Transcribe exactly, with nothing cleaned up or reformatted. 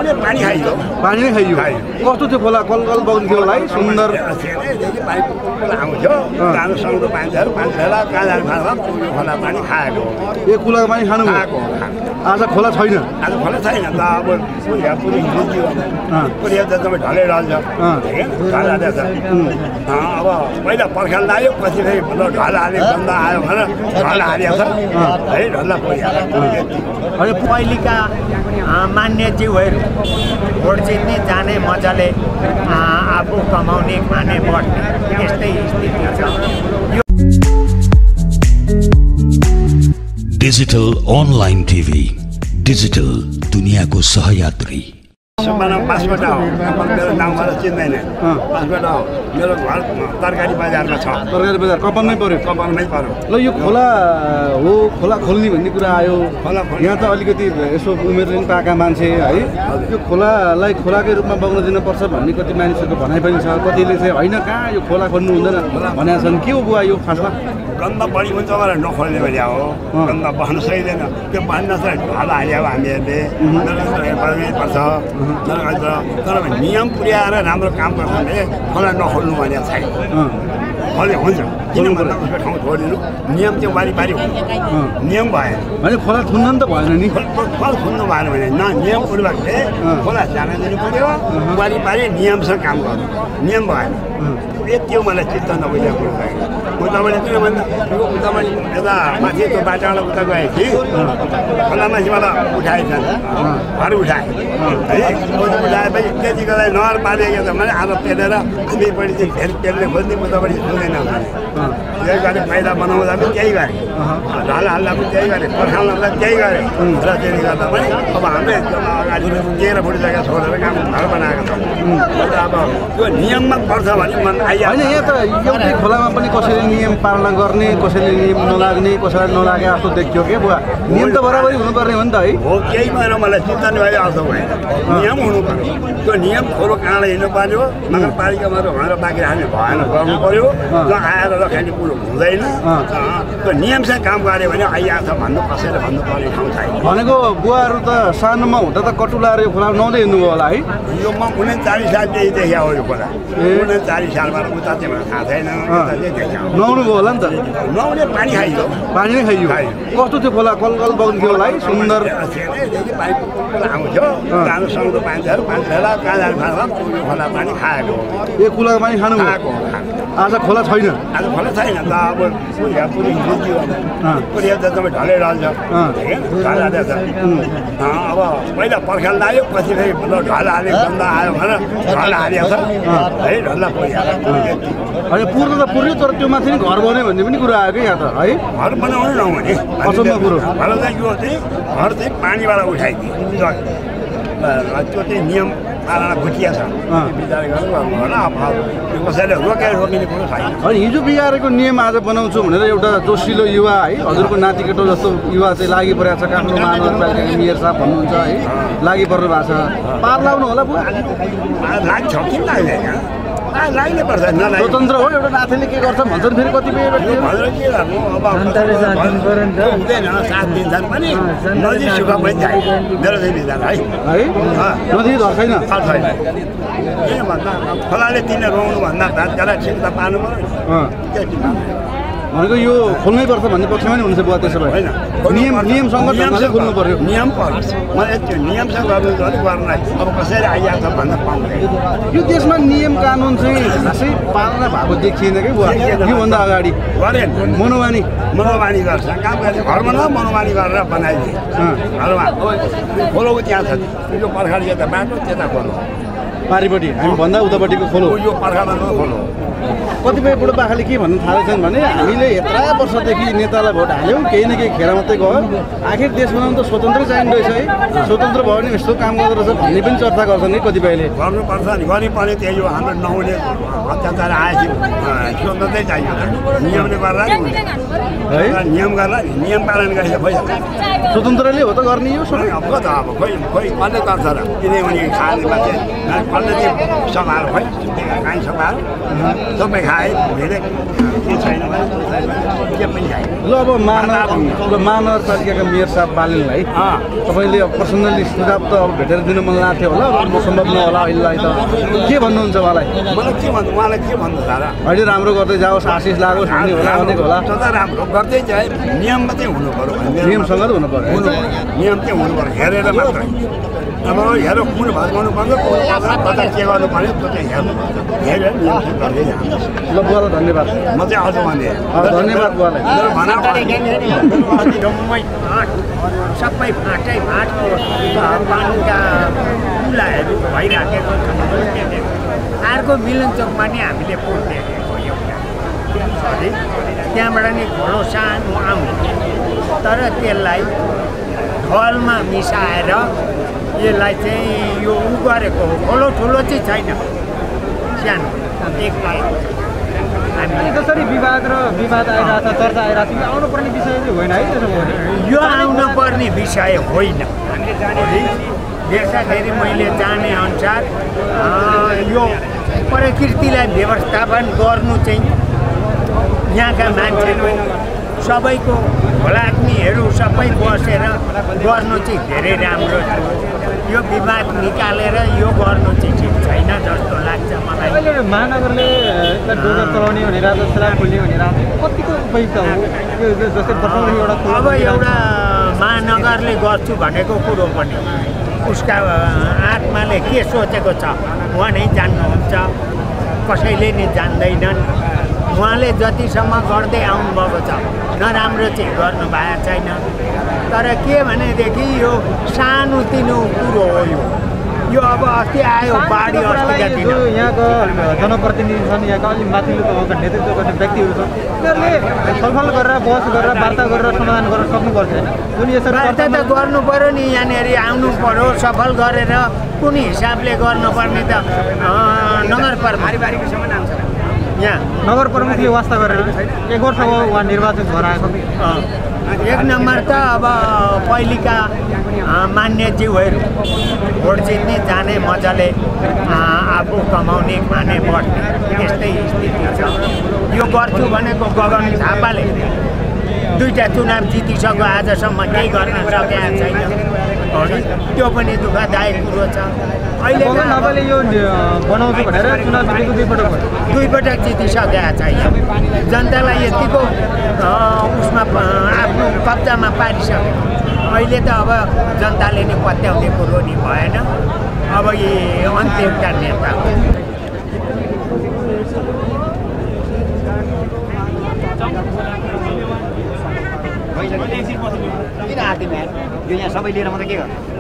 नुहाउने पानी खाइयो पानी नै खाइयो कस्तो थियो खोला कल कल बग्थ्यो होला है सुन्दर आउँथ्यो जानु सङ्गो पानीहरू पानी खेला कहाँ जानु खानु खोला पानी खाएको यो कुलाको पानी खानु आज खोला छैन आज खोला छैन त अब पुरी पुरी पुरी त तपाईँ ढलै रहन्छ अब पहिला पर्खाल लाग्यो पछि फेरि ढल हाल्यो बन्द आयो भनेर ढल हालेको छ है ढल्ला परिहाल्यो पहिलेका मान्यज्यूहरू भोट जित्ने जाने मजाले आफू कमाउने खाने बढ्ने यस्तै स्थिति छ। डिजिटल अनलाइन टिभी डिजिटल दुनियाँको सहयात्री। सुब्बाराम पाँचबाट हो मेरो गाउँबाट चिन्दैन पाँचबाट हो मेरो घर तरकारी बजारमा छ तरकारी बजार कपनमै पर्यो कपनमै पर्यो ल यो खोला हो खोला खोल्ने भन्ने कुरा आयो खोला यहाँ त अलिकति यसो उमेरले पनि पाएका मान्छे है यो खोलालाई खोलाकै रूपमा बग्न दिनुपर्छ भन्ने कति मानिसहरूको भनाइ पनि छ कतिले चाहिँ होइन कहाँ यो खोला खोल्नु हुँदैन भनेका छन् के हो बुवा यो खासमा गन्दा बढी हुन्छ भनेर नखोल्ने भने हो गन्दा बस्न सकिँदैन त्यो बस्न चाहिँ ढल हाल्यो हामीहरूले पर्छ तर नियम पुर्याएर राम्रो काम गर्छ भने खोला नखोल्नु भने छैन खोले हुन्छ किन भन्दा उसको ठाउँ छोडिदिनु नियम चाहिँ वारिपारि हुन्छ नियम भएन भने खोला थुन्न नि त भएन नि खोला थुन्नु भएन भने न नियम पूर्वकले खोला जान दिनु पऱ्यो वारिपारि नियमसँग काम गर्नु नियम भएन यति मलाई चित्त नबुझेको कुरो म तपाईँले किन भन्दा तपाईँ यता माथि त्यो बाटाबाट उता गएँ कि खोला माथिबाट उठाएछ घर उठाएँ है उठाएपछि त्यति बेला नगरपालिका त मैले आज पेलेर हामीपट्टि चाहिँ फेरि पेल्ने खोज्ने म तपाईँले सुन्दैन त्यही गरेँ पहिला बनाउँदा पनि त्यही गरेँ ढल हाल्दा पनि त्यही गरेँ पर्खाल्दा त्यही गरेँ र त्यसले गर्दा पनि अब हामीले अगाडि तेह्र फुट जग्गा छोडेर काम घर बनाएको छ अब त्यो नियममा पर्छ भने मन आइहाल्छ होइन यहाँ त एउटै खोलामा पनि कसैले नियम पालना गर्ने कसैले नियम नलाग्ने कसैलाई नलागे जस्तो देखियो के बुवा नियम त बराबरी हुनुपर्ने हो नि त है हो केही भएन मलाई चिन्ता नभए आउँछ भएन नियम हुनु पर्यो त्यो नियम खोलो काँडा हिँड्नु पर्यो नगरपालिकामा भनेर बाँकी राख्ने भएन गर्नु पर्यो त्यो आएर रखाउने कुरो हुँदैन त्यो नियमसँग काम गऱ्यो भने आइहाल्छ भन्नु कसैले भन्नु पर्ने ठाउँ छैन भनेको बुवाहरू त सानोमा हुँदा त कटुलाएर यो खोला नुहाउँदै हिँड्नुभयो होला है यो म उन्चालिस सालदेखि देखिया हो यो खोला उन्चालिस सालमा उता चाहिँ मलाई थाहा छैन नुहाउनु भयो होला नि त नुहाउने पानी खाइयो पानी नै खाइयो कस्तो थियो खोला कल कल बग्थ्यो होला है सुन्दर आउँथ्यो जानु सङ्गो पानीहरू पानी खेला कहाँ जानु खानु खोला पानी खाएको यो कुलाको पानी खानु खाएको आज खोला छैन आज खोला छैन त अब पुरी पुरी पुरी त तपाईँ ढलै रहन्छ ढल हालेको छ अब पहिला पर्खाल लाग्यो पछि फेरि ढल हाल्यो बन्द आयो भनेर ढल हालेको छ है ढल्ला परिहाल्यो होइन पुर्नु त पुर्यो तर त्यो माथि घर बनायो भन्ने पनि कुरा आयो कि यहाँ त है घर बनाउनु नहुने अचम्म कुरो घर चाहिँ यो चाहिँ घर चाहिँ पानीबाट उठाइदियो त्यो चाहिँ नियम पालना भुटिया छ विचार गर्नु होला अब कसैले रोकेर रोकिने कुरो छैन होइन हिजो बिगारेको नियम आज बनाउँछु भनेर एउटा जोसिलो युवा है हजुरको नातिकेटो जस्तो युवा चाहिँ लागि परेको छ काठमाडौँ महानगरपालिकाको मेयर साहब भन्नुहुन्छ है लागि पर्नु भएको छ पार लाउनु होला पुरा लाग्छ किन लाग्दैन लाग्नै पर्छ स्वतन्त्र हो एउटा नाथीले के गर्छ भन्छन् फेरि कतिपय भनेर के गर्नु अब हुँदैन साथ दिन्छन् पनि नदी सुख पनि चाहिँ मेरो चाहिँ विचार है है नदी धर छैन छैन किन भन्दा खोलाले तिनीहरू रोउनु भन्दा त्यसलाई ठिक त पार्नु पऱ्यो भनेको यो खोल्नै पर्छ भन्ने पक्षमा नि हुन्छ बुवा त्यसो भए नियम नियमसँग खोल्नु पर्यो नियम पर्छ मलाई त्यो नियमसँग गर्नु अलिक गर्नलाई अब कसैले आइहाल्छ भन्दा पाउँदैन यो देशमा नियम कानुन चाहिँ खासै पालना भएको देखिएन कि बुवा योभन्दा अगाडि गरेन मनोमानी मनोमानी गर्छ काम गर्ने घरमा न मनोमानी गरेर बनाइदिए घरमा खोलो त्यहाँ छ यो पर्खाली यता बाटो त्यता खोलो पारिपट्टि हामी भन्दा उतापट्टिको खोलो यो पर्खामा खोलो कतिपय बुढोपाकाले के भन्नु थालेछन् भने हामीले यत्र वर्षदेखि नेतालाई भोट हाल्यौँ केही न केही खेर मात्रै गयो आखिर देश बनाउनु त स्वतन्त्र चाहिँदो रहेछ है स्वतन्त्र भयो भने यस्तो काम गर्दो रहेछ भन्ने पनि चर्चा गर्छन् नि कतिपयले गर्नुपर्छ नि गर्नुपर्ने त्यही हो हाम्रो नहुने अत्याचार आएपछि स्वतन्त्रै चाहियो नियमले गर्दा है नियम गर्दा नियम पालन गरेर भइहाल्छ स्वतन्त्रले हो त गर्ने यो सबै अब त अब खोइ खोइ कसले गर्छ र किनभने खाने मान्छे कसले चाहिँ सभाहरू खोइ काहीँ सभाहरू सबै खाए धेरै छैन भने के पनि छैन। ल अब महानगर अब महानगरपालिकाका मेयर साहब बालेनलाई तपाईँले अब पर्सनल्ली सुझाव त अब भेटेर दिनु मन लाग्थ्यो होला, अब सम्भव नहोला अहिलेलाई त के भन्नुहुन्छ उहाँलाई? मलाई के भन्नु उहाँलाई के भन्नु सारा अहिले राम्रो गर्दै जाओस्, आशिष लागोस् भन्ने होला भनेको होला। सदा राम्रो गर्दै जाए नियममा चाहिँ हुनु पऱ्यो, नियमसँग त हुनु पऱ्यो, नियम चाहिँ हुनु पऱ्यो, हेरेर मात्रै। अब हेर कुन भत्काउनु पर्छ, कुन कता के गर्नु पर्यो त्यो चाहिँ हेर्नु हेरेर नियम चाहिँ गर्दै जानु। ल बुवालाई धन्यवाद। म चाहिँ अझ भने धन्यवाद बुवालाई। जम्मै फाँट सबै फाँटै फाँटको पानीका कुलाहरू भइराखेको अर्को मिलनचोकमा नि हामीले पोट देखेको एउटा है, त्यहाँबाट नि घोडो सानो आउने तर त्यसलाई ढलमा मिसाएर यसलाई चाहिँ यो उ गरेको हो। ठुलो ठुलो चाहिँ छैन, सानो एक हामीले जसरी विवाद र विवाद आइरहेको छ, चर्चा आइरहेको छ, आउनु पर्ने विषय चाहिँ होइन है त्यसो भने यो आउनु पर्ने विषय होइन। देख्दाखेरि मैले जाने अनुसार यो प्रकृतिलाई व्यवस्थापन गर्नु चाहिँ यहाँका मान्छेहरू सबैको भलाग्नीहरू सबै बसेर गर्नु चाहिँ धेरै राम्रो छ। यो विवाद निकालेर यो गर्नु चाहिँ ठिक छैन जस्तो लाग्छ मलाई। महानगरले डोजर चलाउने भनेर जसलाई खोल्ने भनेर कतिको उपयुक्त हो? जस्तै एउटा अब एउटा महानगरले गर्छु भनेको कुरो पनि उसका आत्माले के सोचेको छ उहाँ नै जान्नुहुन्छ, कसैले नै जान्दैनन्। उहाँले जतिसम्म गर्दै आउनुभएको छ नराम्रो चाहिँ गर्नु भएको छैन। तर के भनेदेखि यो सानोतिनो कुरो हो, यो यो अब अस्ति आयो बाढी अस्तिका दिन यहाँको जनप्रतिनिधि छन्, यहाँका अलिक माथिल्लो तहका नेतृत्व गर्ने व्यक्तिहरू छन्, उनीहरूले छलफल गरेर बहस गरेर वार्ता गरेर समाधान गर्न सक्नुपर्छ होइन? जुन यसरी वार्ता त गर्नु पऱ्यो नि, यहाँनिर आउनु पऱ्यो, सफल गरेर कुन हिसाबले गर्नुपर्ने त नगरपालिका यहाँ नगर प्रमुखले वास्ता गरेर एक वर्ष हो उहाँ निर्वाचन भएर आएको। एक नम्बर त अब पहिलेका मान्यज्यूहरू भोट जित्ने जाने मजाले आफू कमाउने खाने बढ्ने यस्तै स्थिति छ। यो गर्छु भनेको गगन थापाले दुईवटा चुनाव जितिसक्यो, आजसम्म केही गर्न सकेका छैन। त्यो पनि दुःखदायक कुरो छ। अहिले तपाईँले यो बनाउँछु भनेर चुनाव जितेको दुईपटक भयो, दुईपटक जितिसकेका छैन। जनतालाई यतिको उसमा आफ्नो कब्जामा पारिसक्यो। अहिले त अब जनताले नै पत्याउने कुरो नि भएन। अब यी अन्त्यका नेता किन आदिमा यो यहाँ सबै लिएर म त के गर्नु?